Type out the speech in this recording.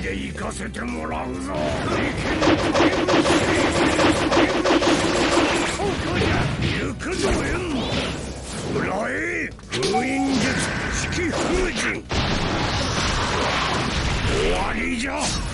で行かせてもらうぞ。ここじゃ。行くぞ円。裏へ封印術式封神。終わりじゃ。